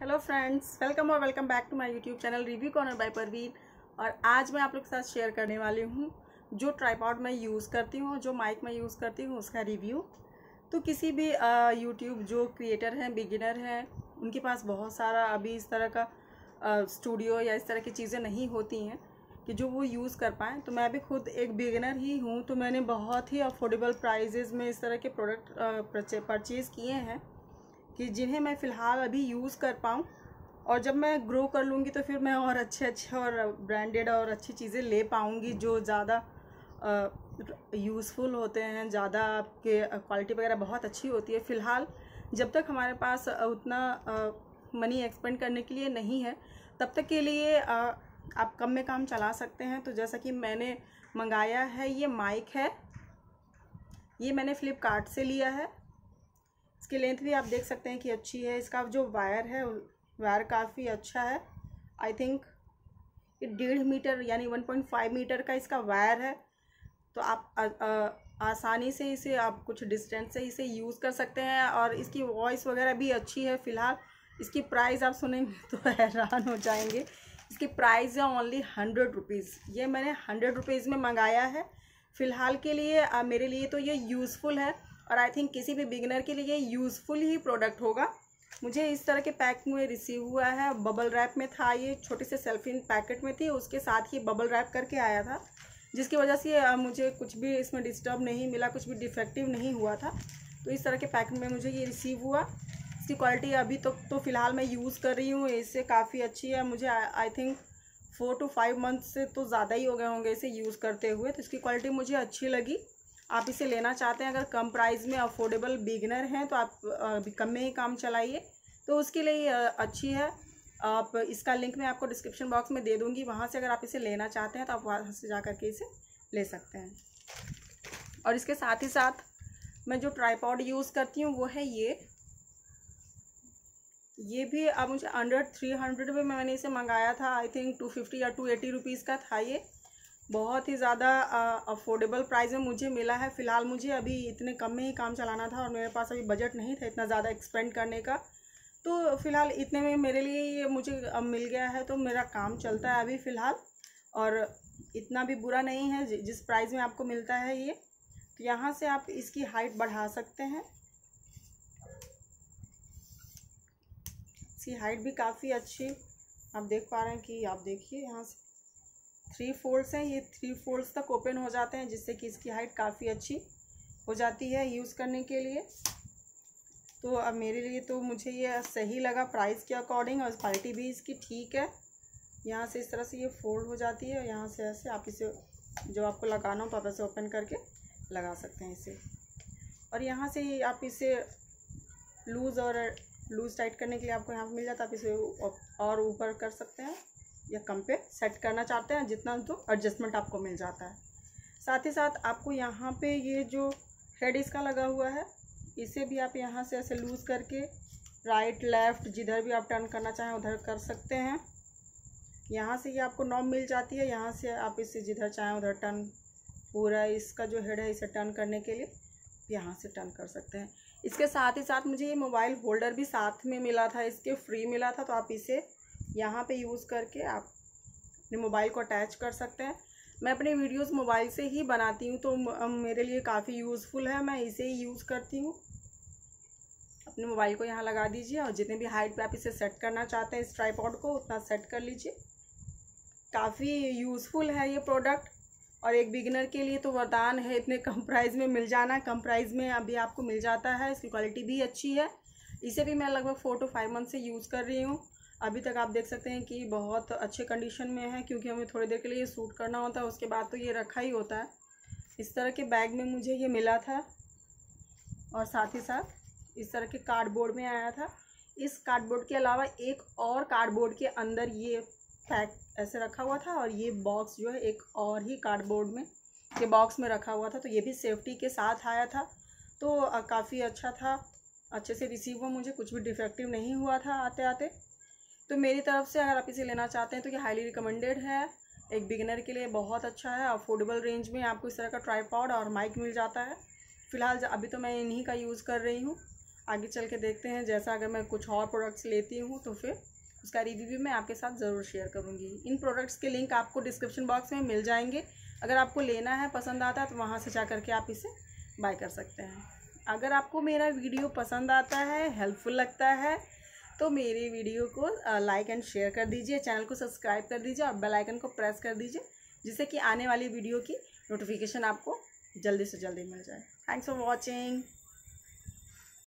Hello friends, welcome और welcome back to my YouTube channel review corner by Parveen. और आज मैं आप लोग के साथ शेयर करने वाली हूँ जो ट्राइपॉड मैं यूज़ करती हूँ, जो माइक मैं यूज़ करती हूँ उसका रिव्यू। तो किसी भी यूट्यूब जो क्रिएटर हैं, बिगिनर हैं, उनके पास बहुत सारा अभी इस तरह का स्टूडियो या इस तरह की चीज़ें नहीं होती हैं कि जो वो यूज़ कर पाएँ। तो मैं भी खुद एक बिगिनर ही हूँ, तो मैंने बहुत ही अफोर्डेबल प्राइजेज़ में इस तरह के प्रोडक्ट परचेज़ किए हैं कि जिन्हें मैं फ़िलहाल अभी यूज़ कर पाऊँ। और जब मैं ग्रो कर लूँगी तो फिर मैं और अच्छे और ब्रांडेड और अच्छी चीज़ें ले पाऊँगी जो ज़्यादा यूज़फुल होते हैं, ज़्यादा आपके क्वालिटी वगैरह बहुत अच्छी होती है। फ़िलहाल जब तक हमारे पास उतना मनी एक्सपेंड करने के लिए नहीं है, तब तक के लिए आप कम में काम चला सकते हैं। तो जैसा कि मैंने मंगाया है, ये माइक है, ये मैंने फ़्लिपकार्ट से लिया है। इसकी लेंथ भी आप देख सकते हैं कि अच्छी है। इसका जो वायर है, वायर काफ़ी अच्छा है। आई थिंक ये 1.5 मीटर यानी 1.5 मीटर का इसका वायर है। तो आप आसानी से इसे आप कुछ डिस्टेंस से इसे यूज़ कर सकते हैं। और इसकी वॉइस वगैरह भी अच्छी है। फ़िलहाल इसकी प्राइस आप सुनेंगे तो हैरान हो जाएंगे। इसकी प्राइस है ओनली 100 रुपीज़। ये मैंने 100 रुपीज़ में मंगाया है। फ़िलहाल के लिए मेरे लिए तो ये यूज़फुल है और आई थिंक किसी भी बिगिनर के लिए यूज़फुल ही प्रोडक्ट होगा। मुझे इस तरह के पैक में रिसीव हुआ है, बबल रैप में था। ये छोटे से सेल्फिन पैकेट में थी, उसके साथ ही बबल रैप करके आया था, जिसकी वजह से मुझे कुछ भी इसमें डिस्टर्ब नहीं मिला, कुछ भी डिफेक्टिव नहीं हुआ था। तो इस तरह के पैकेट में मुझे ये रिसीव हुआ। इसकी क्वालिटी अभी तक तो फ़िलहाल मैं यूज़ कर रही हूँ, इससे काफ़ी अच्छी है। मुझे आई थिंक 4 to 5 मंथ से तो ज़्यादा ही हो गए होंगे इसे यूज़ करते हुए। तो इसकी क्वालिटी मुझे अच्छी लगी। आप इसे लेना चाहते हैं, अगर कम प्राइस में अफोर्डेबल बिगिनर हैं, तो आप कम में ही काम चलाइए, तो उसके लिए अच्छी है। आप इसका लिंक मैं आपको डिस्क्रिप्शन बॉक्स में दे दूँगी, वहाँ से अगर आप इसे लेना चाहते हैं तो आप वहाँ से जा कर के इसे ले सकते हैं। और इसके साथ ही साथ मैं जो ट्राइपॉड यूज़ करती हूँ वो है ये भी अब मुझे अंडर 300 में मैंने इसे मंगाया था। आई थिंक 250 या 280 रुपीज़ का था। ये बहुत ही ज़्यादा अफोर्डेबल प्राइस में मुझे मिला है। फ़िलहाल मुझे अभी इतने कम में ही काम चलाना था और मेरे पास अभी बजट नहीं था इतना ज़्यादा एक्सपेंड करने का। तो फ़िलहाल इतने में मेरे लिए ये मुझे अब मिल गया है, तो मेरा काम चलता है अभी फ़िलहाल। और इतना भी बुरा नहीं है जिस प्राइस में आपको मिलता है ये। तो यहाँ से आप इसकी हाइट बढ़ा सकते हैं। इसकी हाइट भी काफ़ी अच्छी आप देख पा रहे हैं कि आप देखिए यहाँ से 3 फोल्ड्स हैं, ये 3 फोल्ड्स तक ओपन हो जाते हैं, जिससे कि इसकी हाइट काफ़ी अच्छी हो जाती है यूज़ करने के लिए। तो अब मेरे लिए तो मुझे ये सही लगा प्राइस के अकॉर्डिंग, और क्वालिटी भी इसकी ठीक है। यहाँ से इस तरह से ये फोल्ड हो जाती है, यहाँ से ऐसे आप इसे जो आपको लगाना हो तो आप ऐसे ओपन करके लगा सकते हैं इसे। और यहाँ से आप इसे लूज़ टाइट करने के लिए आपको यहाँ पर मिल जाता है। आप इसे और ऊपर कर सकते हैं या कम पे सेट करना चाहते हैं जितना, तो एडजस्टमेंट आपको मिल जाता है। साथ ही साथ आपको यहाँ पे ये जो हेड इसका लगा हुआ है, इसे भी आप यहाँ से ऐसे लूज़ करके राइट लेफ़्ट जिधर भी आप टर्न करना चाहें उधर कर सकते हैं। यहाँ से ये आपको नॉब मिल जाती है, यहाँ से आप इसे जिधर चाहें उधर टर्न, पूरा इसका जो हेड है इसे टर्न करने के लिए यहाँ से टर्न कर सकते हैं। इसके साथ ही साथ मुझे ये मोबाइल होल्डर भी साथ में मिला था, इसके फ्री मिला था। तो आप इसे यहाँ पे यूज़ करके आप अपने मोबाइल को अटैच कर सकते हैं। मैं अपने वीडियोस मोबाइल से ही बनाती हूँ, तो मेरे लिए काफ़ी यूज़फुल है, मैं इसे ही यूज़ करती हूँ। अपने मोबाइल को यहाँ लगा दीजिए और जितने भी हाइट पे आप इसे सेट करना चाहते हैं इस ट्राइपॉड को, उतना सेट कर लीजिए। काफ़ी यूज़फुल है ये प्रोडक्ट, और एक बिगिनर के लिए तो वरदान है इतने कम प्राइस में मिल जाना। कम प्राइस में अभी आपको मिल जाता है। इसकी क्वालिटी भी अच्छी है। इसे भी मैं लगभग 4 to 5 मंथ से यूज़ कर रही हूँ। अभी तक आप देख सकते हैं कि बहुत अच्छे कंडीशन में है, क्योंकि हमें थोड़ी देर के लिए शूट करना होता है, उसके बाद तो ये रखा ही होता है। इस तरह के बैग में मुझे ये मिला था, और साथ ही साथ इस तरह के कार्डबोर्ड में आया था। इस कार्डबोर्ड के अलावा एक और कार्डबोर्ड के अंदर ये पैक ऐसे रखा हुआ था, और ये बॉक्स जो है एक और ही कार्डबोर्ड में के बॉक्स में रखा हुआ था। तो ये भी सेफ्टी के साथ आया था। तो काफ़ी अच्छा था, अच्छे से रिसीव हुआ, मुझे कुछ भी डिफेक्टिव नहीं हुआ था आते आते। तो मेरी तरफ से अगर आप इसे लेना चाहते हैं तो ये हाईली रिकमेंडेड है। एक बिगिनर के लिए बहुत अच्छा है। अफोर्डेबल रेंज में आपको इस तरह का ट्राइपॉड और माइक मिल जाता है। फ़िलहाल अभी तो मैं इन्हीं का यूज़ कर रही हूँ। आगे चल के देखते हैं, जैसा अगर मैं कुछ और प्रोडक्ट्स लेती हूँ तो फिर उसका रिव्यू भी मैं आपके साथ ज़रूर शेयर करूँगी। इन प्रोडक्ट्स के लिंक आपको डिस्क्रिप्शन बॉक्स में मिल जाएंगे। अगर आपको लेना है, पसंद आता है तो वहाँ से जा करके आप इसे बाय कर सकते हैं। अगर आपको मेरा वीडियो पसंद आता है, हेल्पफुल लगता है, तो मेरे वीडियो को लाइक एंड शेयर कर दीजिए, चैनल को सब्सक्राइब कर दीजिए और बेल आइकन को प्रेस कर दीजिए, जिससे कि आने वाली वीडियो की नोटिफिकेशन आपको जल्दी से जल्दी मिल जाए। Thanks for watching.